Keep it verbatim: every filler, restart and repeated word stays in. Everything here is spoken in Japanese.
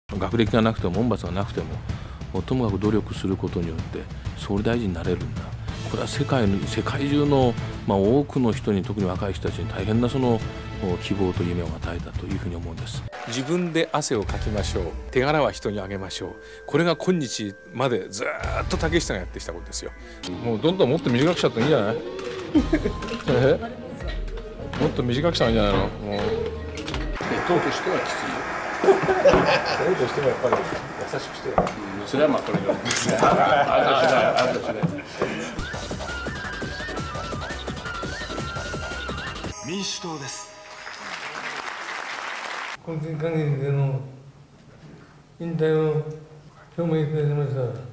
学歴がなくても門閥がなくてもともかく努力することによって総理大臣になれるんだ。これは世界の世界中の、まあ、多くの人に、特に若い人たちに大変なその希望と夢を与えたというふうに思うんです。 自分で汗をかきましょう。手柄は人にあげましょう。これが今日までずっと竹下がやってきたことですよ。もうどんどんもっと短くしちゃっていいんじゃないえもっと短くしたらいいんじゃないの。もう党としてはきついよ。 党としてはやっぱり優しくしてよ。 それはまあこれがあなた次第あなた次第。 民主党です。 懇親会議での引退を表明いたしました。